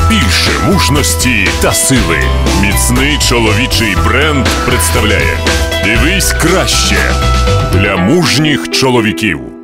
більше мужності та сили. Міцний чоловічий бренд представляє «Дивись краще» для мужніх чоловіків.